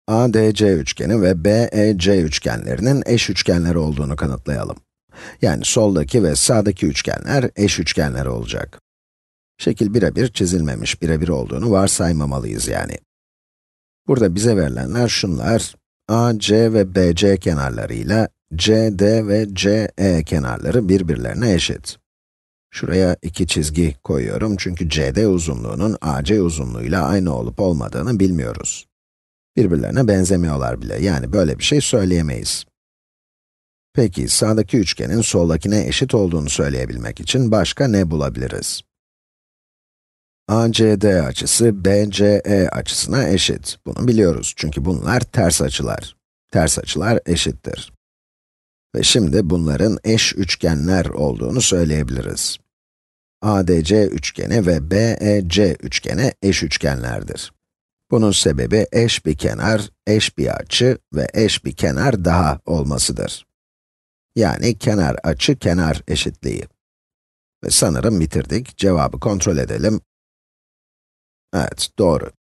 ADC üçgeni ve BEC üçgenlerinin eş üçgenler olduğunu kanıtlayalım. Yani soldaki ve sağdaki üçgenler eş üçgenler olacak. Şekil birebir çizilmemiş, birebir olduğunu varsaymamalıyız yani. Burada bize verilenler şunlar: AC ve BC kenarlarıyla CD ve CE kenarları birbirlerine eşit. Şuraya iki çizgi koyuyorum çünkü CD uzunluğunun AC uzunluğuyla aynı olup olmadığını bilmiyoruz. Birbirlerine benzemiyorlar bile, yani böyle bir şey söyleyemeyiz. Peki, sağdaki üçgenin soldakine eşit olduğunu söyleyebilmek için başka ne bulabiliriz? ACD açısı BCE açısına eşit. Bunu biliyoruz çünkü bunlar ters açılar. Ters açılar eşittir. Ve şimdi bunların eş üçgenler olduğunu söyleyebiliriz. ADC üçgeni ve BEC üçgeni eş üçgenlerdir. Bunun sebebi eş bir kenar, eş bir açı ve eş bir kenar daha olmasıdır. Yani kenar açı kenar eşitliği. Ve sanırım bitirdik. Cevabı kontrol edelim. Evet, doğru.